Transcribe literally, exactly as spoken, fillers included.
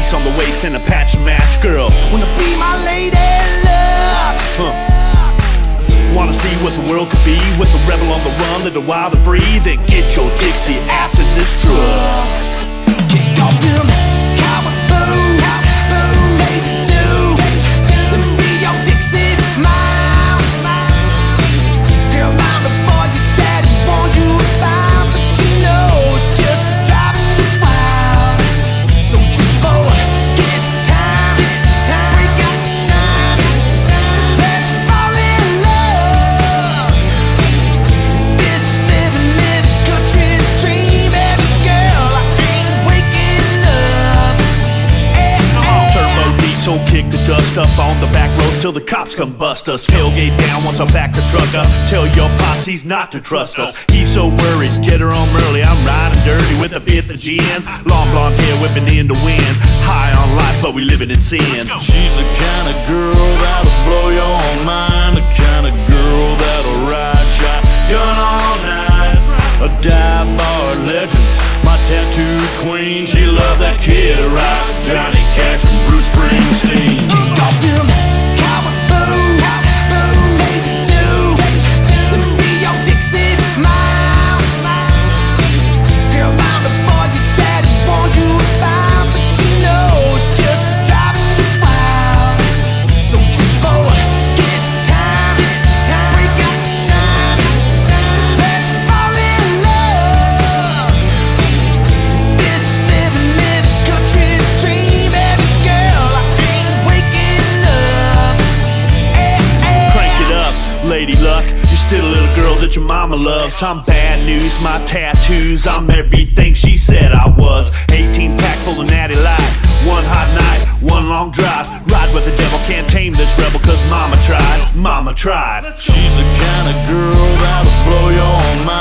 lace on the waist and a patch to match. Girl, wanna be my lady love? Huh. Wanna see what the world could be with a rebel on the run, living wild and free? Then get your Dixie ass in this truck. Kick off them cowboy boots, lazy dudes. Let me see your Dixie smile. Girl, I'm the boy your daddy warned you about, but you know it's just driving you wild. So just forget time, break out the shine, let's fall in love. This living in a country dream, baby girl, I ain't waking up. Hey, All turbo diesel, kick the dust up on the back roads till the cops come bust us. Tailgate down once I back the truck up. Tell your pops he's not to trust us. He's so worried, get her home early. I'm riding dirty with a fifth of gin. Long blonde hair whipping in the wind. High on life, but we living in sin. She's the kind of girl that'll blow your mind, the kind of girl that'll ride shotgun all night. A dive bar legend, my tattoo queen. She loved that kid rock, Johnny Cash and Bruce Springsteen. kick off them cowboy boots, lazy dudes. Let me see your Dixie smile. Girl, I'm the boy your daddy warned you about, but you know it's just driving you wild. So just forget time, break out the shine, let's fall in love. This living in a country dream, baby girl, I ain't waking up. Hey, hey. Crank it up, Lady Luck. You're still a little girl that your mama loves. I'm bad news, my tattoos. I'm everything she said I was. eighteen pack full of natty light. One hot night, one long drive. Ride with the devil, can't tame this rebel, cause mama tried. Mama tried. She's the kind of girl that'll blow your mind.